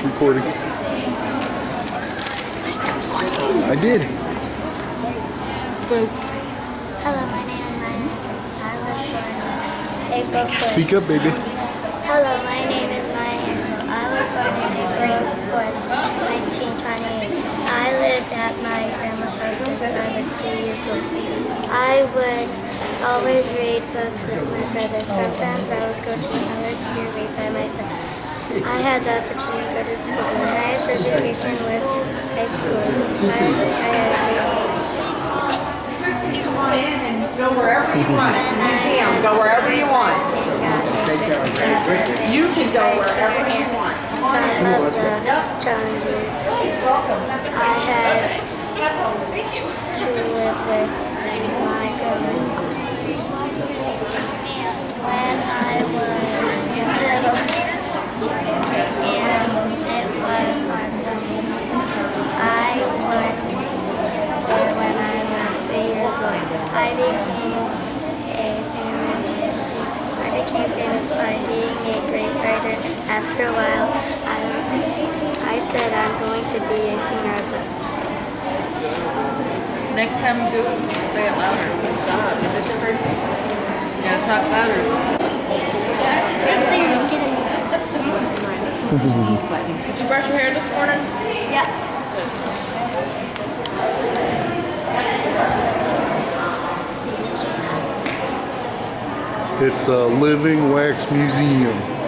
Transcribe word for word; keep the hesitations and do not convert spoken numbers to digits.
recording. I did. Boop. Hello, my name is Maya. I was born April fourth. Speak up, baby. Hello, my name is Maya. I was born in April fourth, nineteen twenty-eight. I lived at my grandma's house since I was three years old. I would always read books with my brother. Sometimes I would go to another city to read by myself. I had the opportunity to go to school. My highest education was high school. I, I had a You come on in and go wherever you want. Museum, go wherever you want. You can go wherever you want. Some of the challenges I had to live with my grandma. When I was little, and it was hard for me. I went there when I was three years old. I became a famous. I became famous by being a great writer. After a while, I I said I'm going to be a singer as well. Next time you do it, say it louder. Stop. Is this your first thing? You gotta talk louder. This thing is getting me. Did you brush your hair this morning? Yeah. It's a living wax museum.